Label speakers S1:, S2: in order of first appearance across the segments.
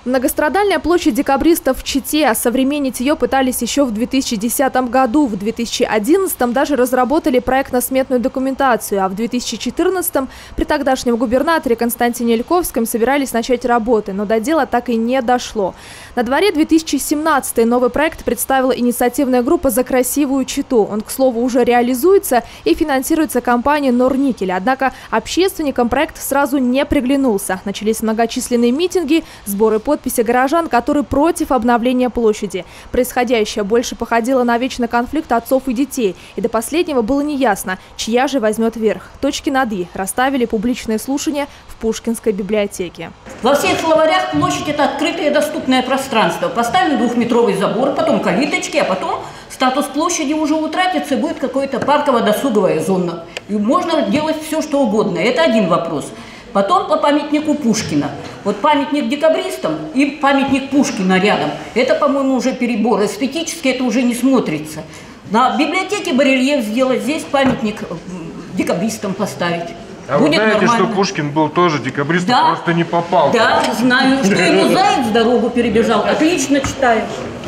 S1: Многострадальная площадь декабристов в Чите. Осовременить ее пытались еще в 2010 году. В 2011 даже разработали проектно-сметную документацию. А в 2014 при тогдашнем губернаторе Константине Ильковском собирались начать работы. Но до дела так и не дошло. На дворе 2017 новый проект представила инициативная группа «За красивую Читу». Он, к слову, уже реализуется и финансируется компанией «Норникель». Однако общественникам проект сразу не приглянулся. Начались многочисленные митинги, сборы подписи горожан, которые против обновления площади. Происходящее больше походило на вечный конфликт отцов и детей. И до последнего было неясно, чья же возьмет верх. Точки над «и» расставили публичные слушания в Пушкинской библиотеке.
S2: Во всех словарях площадь – это открытое доступное пространство. Поставили 2-метровый забор, потом калиточки, а потом статус площади уже утратится, и будет какая-то парково-досуговая зона. И можно делать все, что угодно. Это один вопрос. Потом по памятнику Пушкина. Вот памятник декабристам и памятник Пушкина рядом. Это, по-моему, уже перебор. Эстетически это уже не смотрится. На библиотеке барельеф сделать, здесь памятник декабристам поставить.
S3: А
S2: будет
S3: вы знаете,
S2: нормально.
S3: что Пушкин был тоже декабристом,
S2: да,
S3: просто не попал.
S2: Да, знаю, что ему заяц дорогу перебежал. Отлично читаю.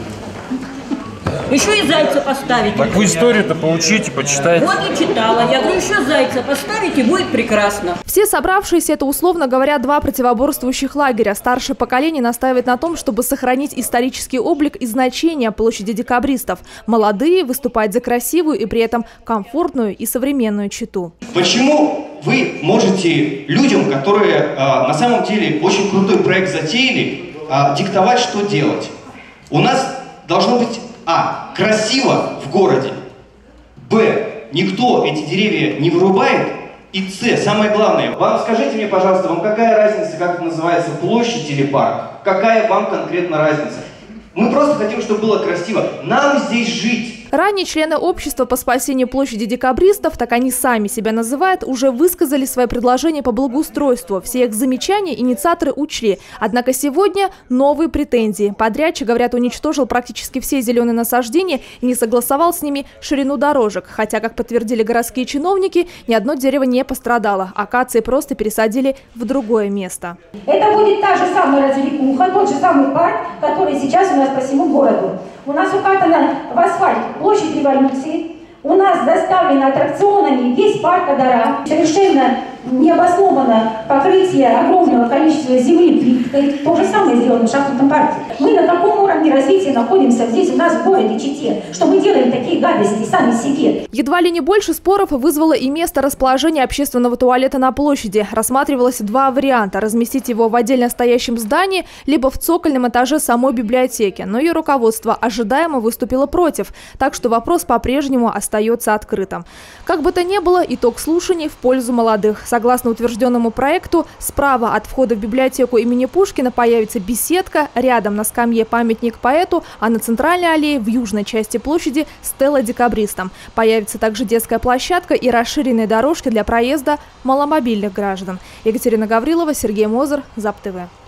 S2: Еще и зайца поставить.
S4: Так вы историю-то поучите, почитайте.
S2: Вот и читала. Я говорю, еще зайца поставить, и будет прекрасно.
S1: Все собравшиеся – это, условно говоря, два противоборствующих лагеря. Старшее поколение настаивает на том, чтобы сохранить исторический облик и значение площади декабристов. Молодые выступают за красивую и при этом комфортную и современную Читу.
S5: Почему вы можете людям, которые на самом деле очень крутой проект затеяли, диктовать, что делать? У нас должно быть красиво в городе, никто эти деревья не вырубает, и самое главное, вам скажите мне, пожалуйста, вам какая разница, как это называется, площадь или парк? Какая вам конкретно разница? Мы просто хотим, чтобы было красиво. Нам здесь жить.
S1: Ранее члены общества по спасению площади декабристов, так они сами себя называют, уже высказали свои предложения по благоустройству. Все их замечания инициаторы учли. Однако сегодня новые претензии. Подрядчик, говорят, уничтожил практически все зеленые насаждения и не согласовал с ними ширину дорожек. Хотя, как подтвердили городские чиновники, ни одно дерево не пострадало. Акации просто пересадили в другое место.
S6: Это будет та же самая развлекуха, тот же самый парк, который сейчас у нас по всему городу. У нас укатана в асфальт площадь Революции, у нас доставлено аттракционами весь парк Адара, совершенно необоснованно покрытие огромного количества земли плиткой, то же самое сделано в шахматном парке. Мы на каком уровне развития находимся здесь у нас в городе Чите, что мы делаем такие гадости сами себе?
S1: Едва ли не больше споров вызвало и место расположения общественного туалета на площади. Рассматривалось два варианта – разместить его в отдельно стоящем здании, либо в цокольном этаже самой библиотеки. Но ее руководство ожидаемо выступило против, так что вопрос по-прежнему остается открытым. Как бы то ни было, итог слушаний в пользу молодых. Согласно утвержденному проекту, справа от входа в библиотеку имени Пушкина появится беседка, рядом на скамье памятник поэту, а на центральной аллее в южной части площади стела декабристам. Появится также детская площадка и расширенные дорожки для проезда маломобильных граждан. Екатерина Гаврилова, Сергей Мозер, ЗАП-ТВ.